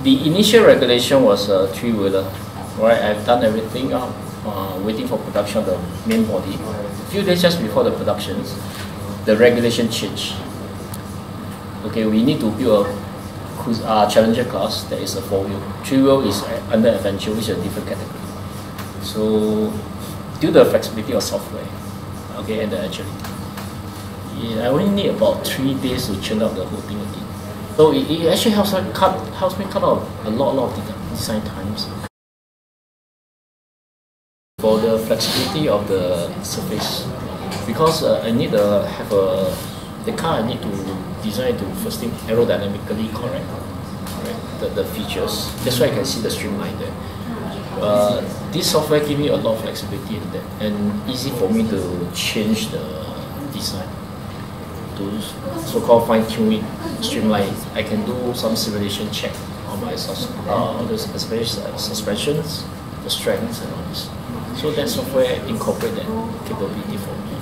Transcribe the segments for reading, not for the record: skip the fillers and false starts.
The initial regulation was a three-wheeler, right? I've done everything up, waiting for production of the main body. A few days just before the productions, the regulation changed. Okay, we need to build a Challenger class that is a four-wheel. Three-wheel is under adventure, which is a different category. So, due to the flexibility of software, okay, and the agility, I only need about 3 days to churn out the whole thing again. So it actually helps me cut out a lot of design times. For the flexibility of the surface, because I need to have the car I need to design to first thing aerodynamically correct, the features. That's why I can see the streamline there. This software gives me a lot of flexibility in that, and easy for me to change the design, to so-called fine-tune it, streamline it. I can do some simulation check on my suspensions, the strengths and all this. So that software incorporate that capability for me.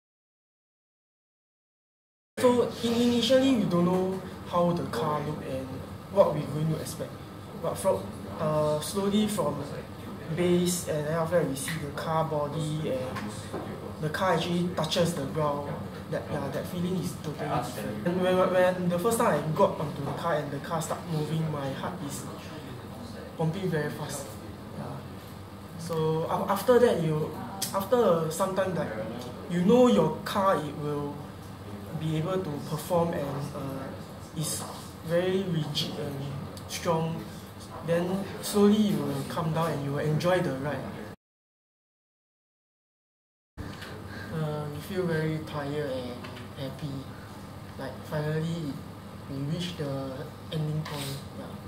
So initially we don't know how the car look and what we're going to expect, but from slowly from base, and then after that we see the car body and the car actually touches the ground. That feeling is totally different. And when the first time I got onto the car and the car started moving, my heart is pumping very fast. So after that, after some time, like you know your car, it will be able to perform and is very rigid and strong. Then slowly you will come down and you will enjoy the ride. You feel very tired and happy. Like finally we reached the ending point. Yeah.